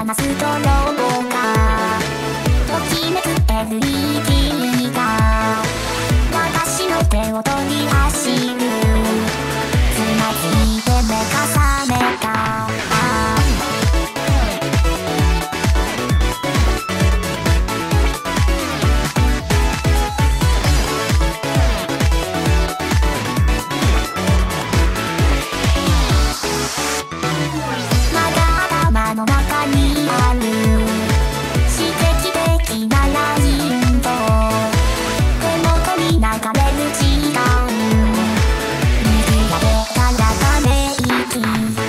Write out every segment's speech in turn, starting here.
マストロボがときめく LED が私の手を取り走る。つまずいて目が覚めた。まだ頭の中にある刺激的なラインと手元に流れる時間。握られたらため息めく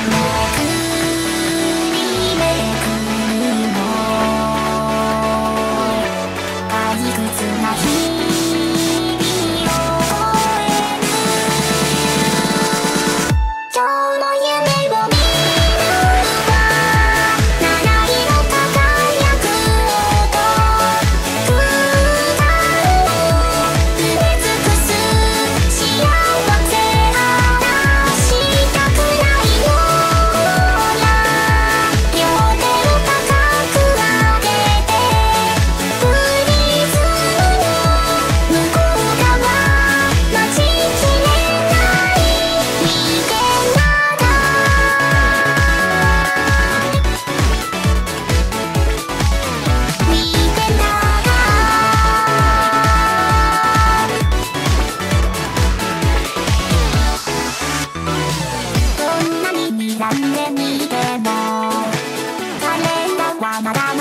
りめくるの退屈な日々を超える。今日の夢を見るは七色輝く音。空間を埋め尽くす幸せ話したくないような。両手を高く上げてプリズムの向こう側待ちきれない見てなが見てながどんなに睨んでみても彼らはまだ